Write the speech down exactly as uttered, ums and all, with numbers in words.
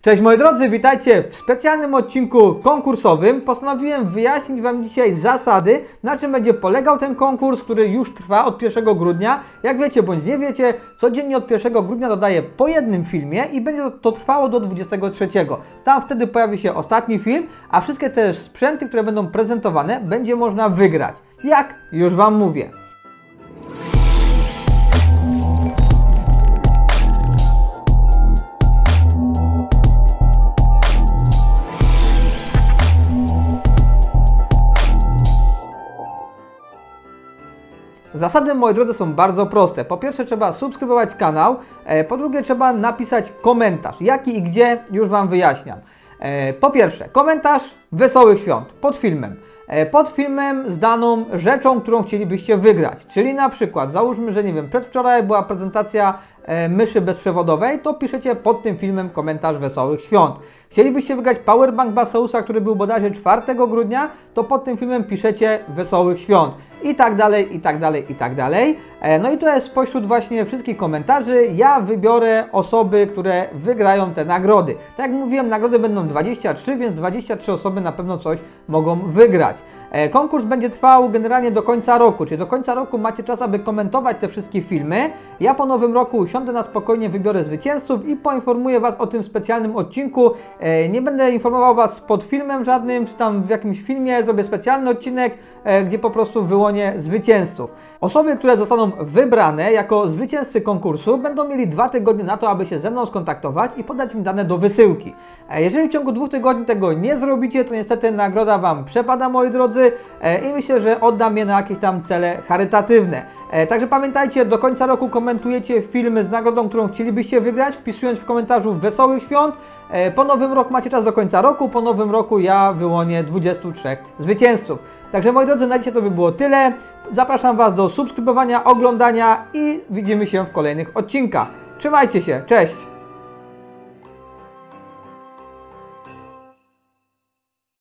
Cześć moi drodzy, witajcie w specjalnym odcinku konkursowym. Postanowiłem wyjaśnić Wam dzisiaj zasady, na czym będzie polegał ten konkurs, który już trwa od pierwszego grudnia. Jak wiecie bądź nie wiecie, codziennie od pierwszego grudnia dodaję po jednym filmie i będzie to trwało do dwudziestego trzeciego. Tam wtedy pojawi się ostatni film, a wszystkie te sprzęty, które będą prezentowane, będzie można wygrać. Jak? Już Wam mówię. Zasady, moi drodzy, są bardzo proste. Po pierwsze trzeba subskrybować kanał, po drugie trzeba napisać komentarz. Jaki i gdzie, już Wam wyjaśniam. Po pierwsze, komentarz Wesołych Świąt pod filmem. Pod filmem z daną rzeczą, którą chcielibyście wygrać. Czyli na przykład, załóżmy, że nie wiem, przedwczoraj była prezentacja myszy bezprzewodowej, to piszecie pod tym filmem komentarz Wesołych Świąt. Chcielibyście wygrać powerbank Baseusa, który był bodajże czwartego grudnia, to pod tym filmem piszecie Wesołych Świąt. I tak dalej, i tak dalej, i tak dalej. No i to jest spośród właśnie wszystkich komentarzy. Ja wybiorę osoby, które wygrają te nagrody. Tak jak mówiłem, nagrody będą dwadzieścia trzy, więc dwadzieścia trzy osoby na pewno coś mogą wygrać. Konkurs będzie trwał generalnie do końca roku, czyli do końca roku macie czas, aby komentować te wszystkie filmy. Ja po nowym roku usiądę na spokojnie, wybiorę zwycięzców i poinformuję Was o tym specjalnym odcinku. Nie będę informował Was pod filmem żadnym, czy tam w jakimś filmie, zrobię specjalny odcinek, gdzie po prostu wyłonię zwycięzców. Osoby, które zostaną wybrane jako zwycięzcy konkursu, będą mieli dwa tygodnie na to, aby się ze mną skontaktować i podać mi dane do wysyłki. Jeżeli w ciągu dwóch tygodni tego nie zrobicie, to niestety nagroda Wam przepada, moi drodzy, i myślę, że oddam je na jakieś tam cele charytatywne. Także pamiętajcie, do końca roku komentujecie filmy z nagrodą, którą chcielibyście wygrać, wpisując w komentarzu Wesołych Świąt. Po nowym roku macie czas do końca roku, po nowym roku ja wyłonię dwudziestu trzech zwycięzców. Także moi drodzy, na dzisiaj to by było tyle. Zapraszam Was do subskrybowania, oglądania i widzimy się w kolejnych odcinkach. Trzymajcie się, cześć!